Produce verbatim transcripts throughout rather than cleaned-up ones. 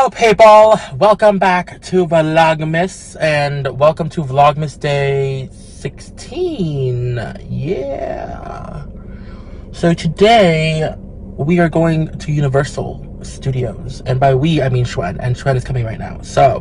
Hello people, welcome back to Vlogmas and welcome to Vlogmas day sixteen. Yeah. So today we are going to Universal Studios, and by we I mean Xuan, and Xuan is coming right now. So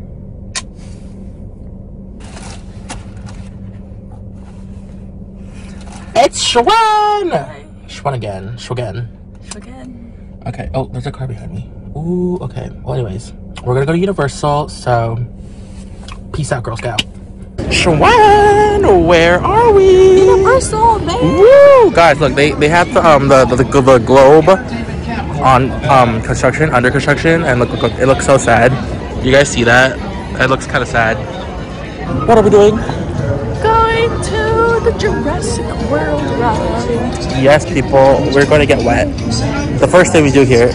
it's Xuan! Xuan again, Xuan. Xuan. Okay, oh, there's a car behind me. Ooh, okay. Well, anyways, we're gonna go to Universal, so peace out, Girl Scout. Xuan, where are we? Universal, man. Woo! Guys, look, they, they have the, um, the, the, the globe on um, construction, under construction, and look, look, look, it looks so sad. You guys see that? It looks kind of sad. What are we doing? Going to the Jurassic World ride. Yes, people, we're going to get wet. The first thing we do here.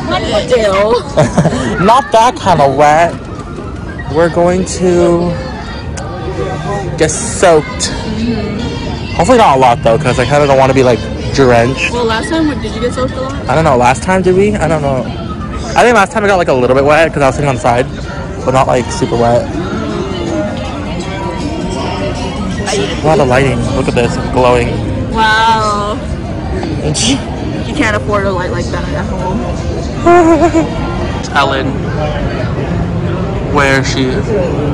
Not that kind of wet. We're going to get soaked. Mm-hmm. Hopefully not a lot though, because I kind of don't want to be like drenched. Well, last time, did you get soaked a lot? I don't know. Last time, did we? I don't know. I think last time I got like a little bit wet because I was sitting on the side, but not like super wet. A lot of lighting. Look at this, it's glowing. Wow. You can't afford a light like that at home. Ellen, where she is.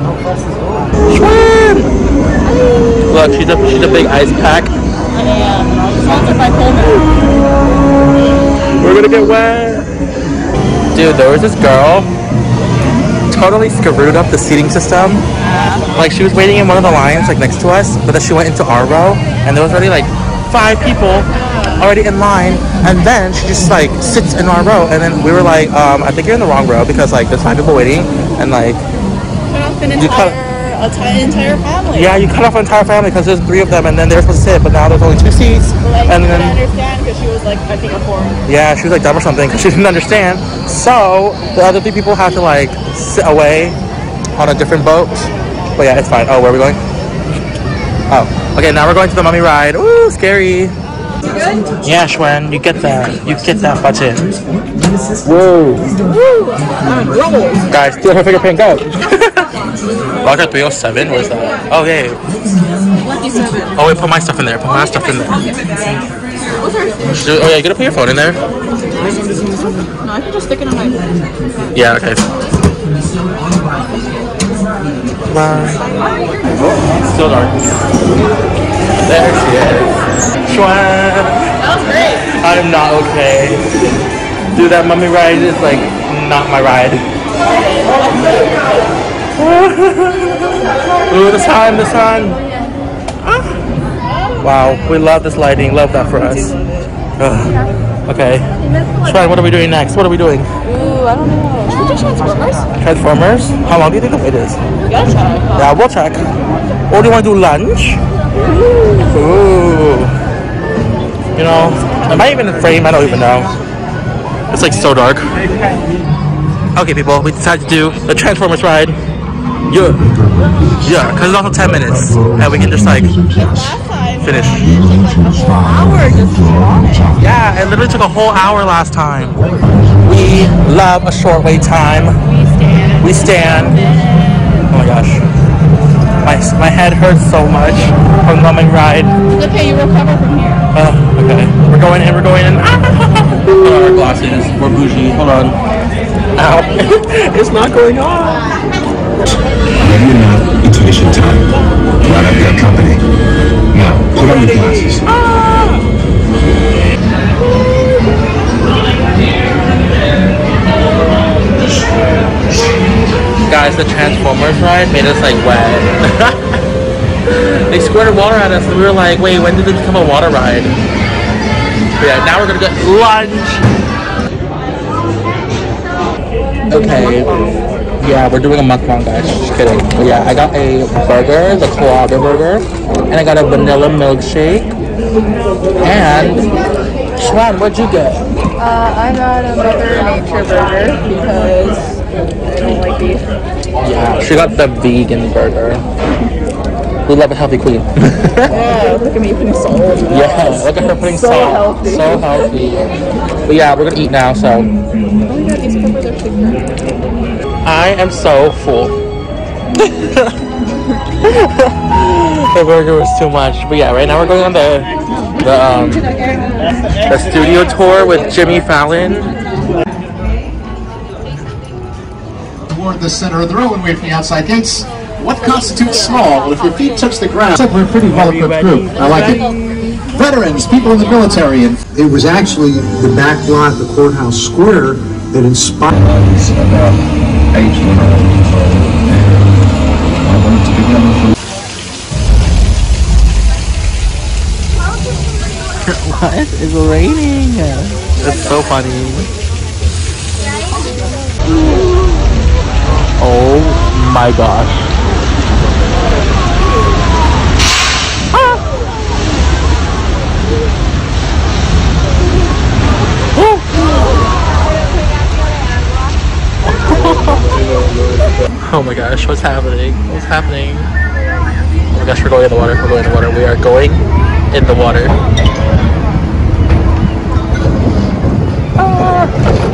Xuan! Look, she's a she's a big ice pack. I am. Sponsored by Coleman. We're gonna get wet. Dude, there was this girl totally screwed up the seating system. Yeah. Like, she was waiting in one of the lines like next to us, but then she went into our row and there was already like five people already in line, and then she just like sits in our row, and then we were like, um, I think you're in the wrong row because like there's five people waiting, and like Cut off an entire, cut, entire family. Yeah, you cut off an entire family because there's three of them, and then they're supposed to sit, but now there's only two seats. Well, like, and you then can understand because she was like, I think a four. Yeah, she was like dumb or something because she didn't understand. So the other three people had to like sit away on a different boat. But yeah, it's fine. Oh, where are we going? Oh, okay. Now we're going to the mummy ride. Ooh, scary. Good? Yeah, Xuan, you get that. You get that button. Whoa. Woo! I'm rolling. Guys, steal her fingerprint, go. Locker three oh seven? Where's that? Oh, yeah. twenty-seven. Oh, wait, put my stuff in there. Put my stuff in there. Oh, yeah, you gotta put your phone in there. No, I can just stick it in my... Yeah, okay. Bye. Still dark. There she is. Xuan. That was great. I'm not okay. Dude, that mummy ride is like not my ride. Ooh, the sun, the sun. Ah. Wow, we love this lighting. Love that for us. Ugh. Okay. Xuan, what are we doing next? What are we doing? Ooh, I don't know. Should we do Transformers? Transformers? How long do you think the wait is? We gotta check. Huh? Yeah, we'll check. Or do you want to do lunch? Ooh. Ooh. You know, am I even in frame? I don't even know. It's like so dark. Okay, people, we decided to do the Transformers ride. Yeah. Yeah, because it's also ten minutes. And we can just like finish. Yeah, it literally took a whole hour last time. We love a short wait time. We stand. We stand. Oh my gosh. My, my head hurts so much from the mummy ride. It's okay, you recover from here. Oh, okay. We're going in, we're going in. Put on our glasses. We're bougie. Hold on. Ow. It's not going on. Ready or not, intuition time. Glad I've got company. Now, put on your glasses. Guys, the Transformers ride made us like wet. They squirted water at us and we were like, wait, when did this become a water ride? But yeah, now we're gonna get lunch. Okay. Yeah, we're doing a mukbang, guys. Just kidding. But yeah, I got a burger, the Koala burger, and I got a vanilla milkshake. And Xuan, what'd you get? Uh, I got a Mother Nature burger because I don't like beef. Yeah, she got the vegan burger. We love a healthy queen. Yeah, look at me putting salt. Yeah, look at her putting so salt. Healthy. So healthy. But yeah, we're gonna eat now, so. Oh my god, these peppers are super. I am so full. The burger was too much. But yeah, right now we're going on the the um the studio tour with Jimmy Fallon. Toward the center of the row and away from the outside gates. What constitutes small? Well, if your feet touch the ground. It's like we're a pretty well-equipped group. I like it. Veterans, people in the military, and it was actually the back lot, the courthouse square, that inspired. I was about eight when I I wanted to begin with. What? It's raining. It's so funny. Oh my gosh. Ah. Oh my gosh, what's happening? What's happening? Oh my gosh, we're going in the water. We're going in the water. We are going in the water. Ah.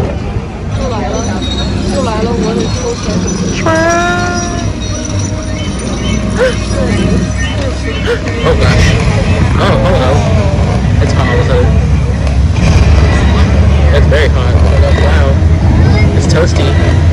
Oh gosh. Oh, hello. It's hot all of a sudden. It's very hot. Wow. It's toasty.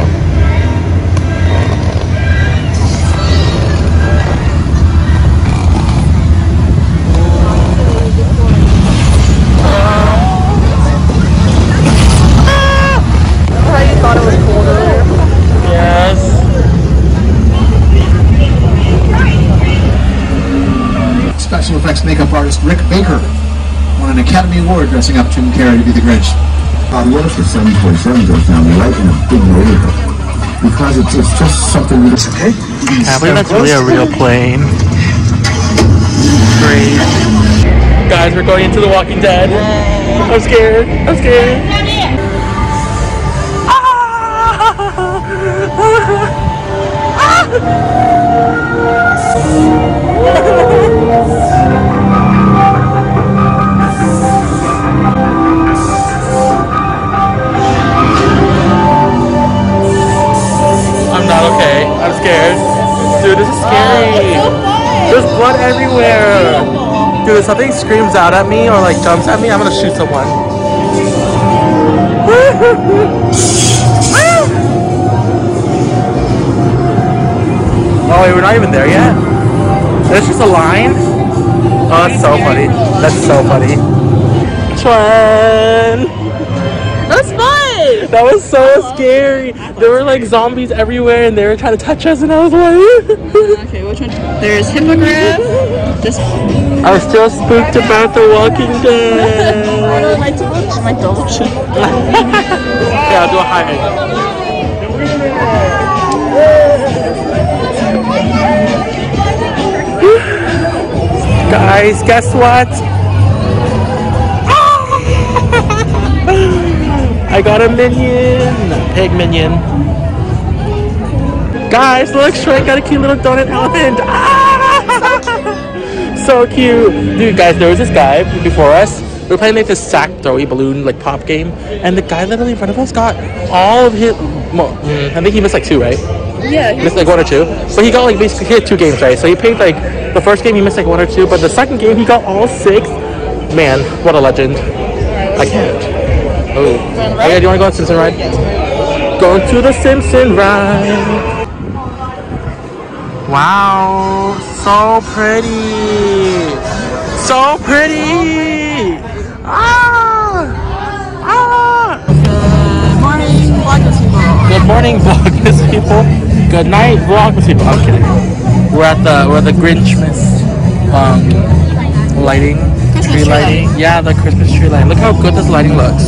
special effects makeup artist Rick Baker won an Academy Award dressing up Jim Carrey to be the Grinch. Uh, what if the seven forty-seven goes down? We're right in a big neighborhood. Because it's, it's just something we just, okay? I believe that's really a real plane. Great. Guys, we're going into The Walking Dead. I'm scared. I'm scared. I'm not okay. I'm scared. Dude, this is scary. There's blood everywhere. Dude, if something screams out at me or like jumps at me, I'm gonna shoot someone. Oh wait, we're not even there yet? There's just a line? Oh, that's so funny. That's so funny. Xuan! That's fun! That was so scary. There were like zombies everywhere and they were trying to touch us and I was like... Okay, which one? There's Hippogriff. This I was still spooked about The Walking Dead. my dodge, my dodge. Yeah, I'll do a high angle. Guys, guess what? I got a minion! Pig minion. Guys, look, Shrek got a cute little donut elephant. So cute. Dude, guys, there was this guy before us. We were playing like this sack throwy balloon like pop game, and the guy literally in front of us got all of his. Well, I think he missed like two, right? Yeah. He missed like one or two. But he got like basically he had two games, right? So he paid like the first game he missed like one or two, but the second game he got all six. Man, what a legend! I can't. Oh, oh yeah. Do you want to go on Simpson ride? Going to the Simpson ride. Wow, so pretty, so pretty. Ah, ah. Good morning, Vlogmas people. Good morning, Vlogmas people. Good night, Vlogmas people. I'm kidding. We're at the we're at the Grinchmas um lighting, Christmas tree tree lighting. light. Yeah, the Christmas tree lighting. Look how good this lighting looks.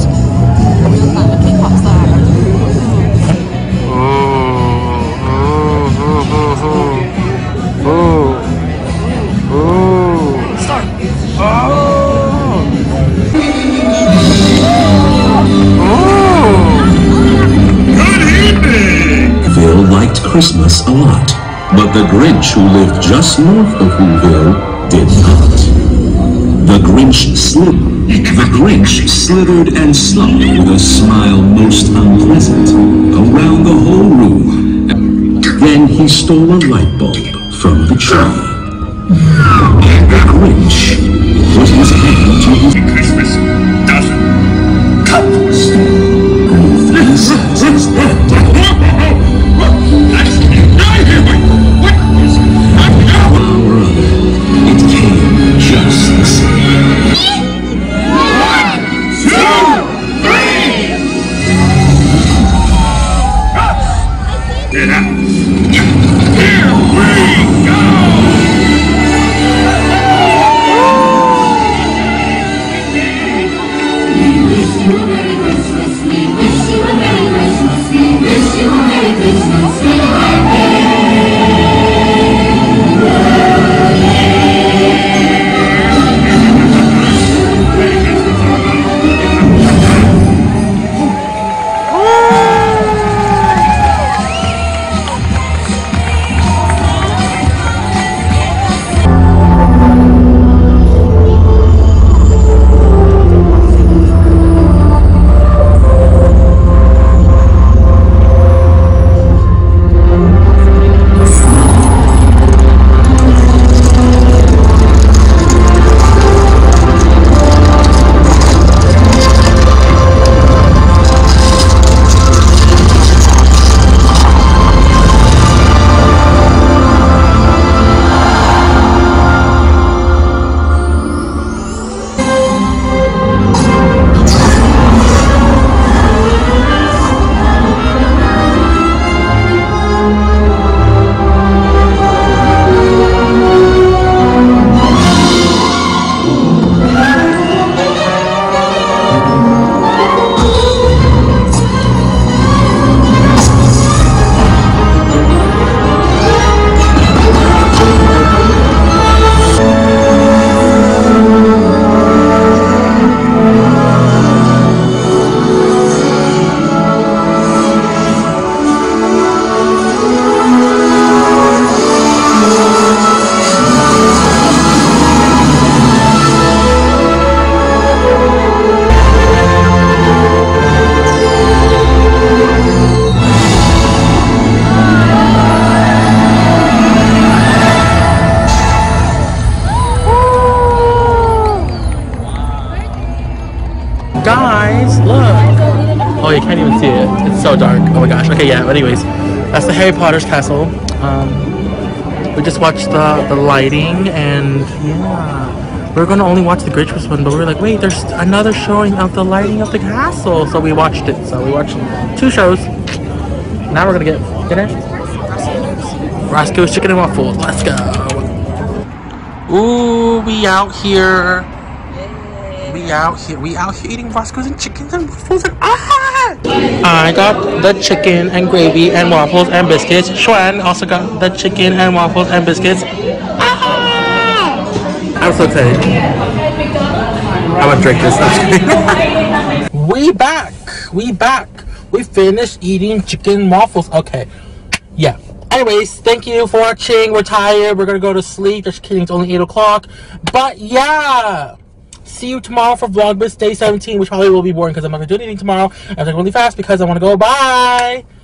Phil liked Christmas a lot, but the Grinch who lived just north of Whoville did not. The Grinch slid. The Grinch slithered and slunk with a smile most unpleasant around the whole room. he stole a light bulb from the tree. The Grinch put his hand to his Christmas doesn't cut the stone. He says his dad it came just the same. One, two, three! Here we go! Guys, look! Oh, you can't even see it. It's so dark. Oh my gosh. Okay, yeah. But anyways, that's the Harry Potter's castle. Um, we just watched the the lighting, and yeah, we were gonna only watch the Grinch one, but we were like, wait, there's another showing of the lighting of the castle, so we watched it. So we watched two shows. Now we're gonna get dinner. Roscoe's chicken and waffles. Let's go. Ooh, we out here. We out here, we out here eating Roscoe's and chickens and waffles and ah! I got the chicken and gravy and waffles and biscuits. Xuan also got the chicken and waffles and biscuits. Ah! I'm so excited. I'm gonna drink this. We back. We back. We finished eating chicken and waffles. Okay. Yeah. Anyways, thank you for watching. We're tired. We're gonna go to sleep. Just kidding. It's only eight o'clock. But yeah. See you tomorrow for Vlogmas Day seventeen, which probably will be boring because I'm not going to do anything tomorrow. I'm going to go really fast because I want to go. Bye!